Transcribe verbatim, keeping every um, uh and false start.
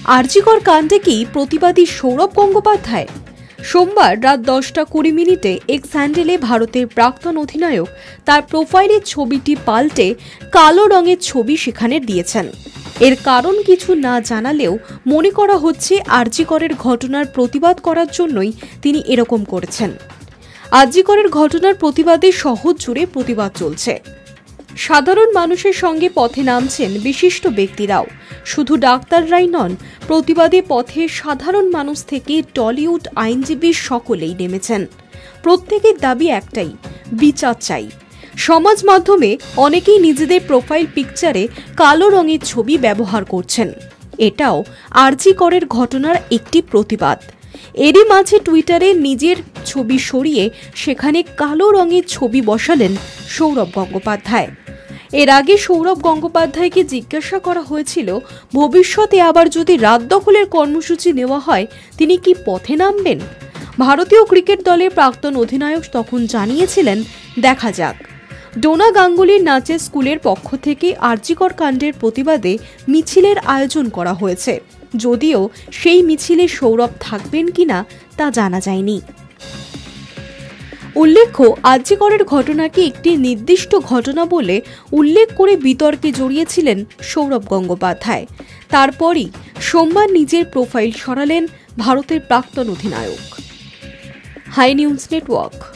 আরজিকর কাণ্ডে কি প্রতিবাদী সৌরভ গঙ্গোপাধ্যায়? সোমবার রাত দশটা কুড়ি মিনিটে এক্স হ্যান্ডেলে ভারতের প্রাক্তন অধিনায়ক তার প্রোফাইলের ছবিটি পাল্টে কালো রঙের ছবি সেখানে দিয়েছেন। এর কারণ কিছু না জানালেও মনে করা হচ্ছে আরজিকরের ঘটনার প্রতিবাদ করার জন্যই তিনি এরকম করেছেন। আরজিকরের ঘটনার প্রতিবাদে শহর জুড়ে প্রতিবাদ চলছে। সাধারণ মানুষের সঙ্গে পথে নামছেন বিশিষ্ট ব্যক্তিরাও। শুধু ডাক্তাররাই নন, প্রতিবাদে পথে সাধারণ মানুষ থেকে টলিউড আইনজীবী সকলেই নেমেছেন। প্রত্যেকের দাবি একটাই, বিচার চাই। সমাজ মাধ্যমে অনেকেই নিজেদের প্রোফাইল পিকচারে কালো রঙের ছবি ব্যবহার করছেন। এটাও আরজিকরের ঘটনার একটি প্রতিবাদ। এরই মাঝে টুইটারে নিজের ছবি সরিয়ে সেখানে কালো রঙের ছবি বসালেন সৌরভ গঙ্গোপাধ্যায়। এর আগে সৌরভ গঙ্গোপাধ্যায়কে জিজ্ঞাসা করা হয়েছিল, ভবিষ্যতে আবার যদি রাত দখলের কর্মসূচি নেওয়া হয় তিনি কি পথে নামবেন? ভারতীয় ক্রিকেট দলের প্রাক্তন অধিনায়ক তখন জানিয়েছিলেন, দেখা যাক। ডোনা গাঙ্গুলির নাচের স্কুলের পক্ষ থেকে আরজিকর কাণ্ডের প্রতিবাদে মিছিলের আয়োজন করা হয়েছে, যদিও সেই মিছিলে সৌরভ থাকবেন কিনা তা জানা যায়নি। উল্লেখ্য, আরজিকরের ঘটনাকে একটি নির্দিষ্ট ঘটনা বলে উল্লেখ করে বিতর্কে জড়িয়েছিলেন সৌরভ গঙ্গোপাধ্যায়। তারপরই সোমবার নিজের প্রোফাইল সরালেন ভারতের প্রাক্তন অধিনায়ক। Hi news network.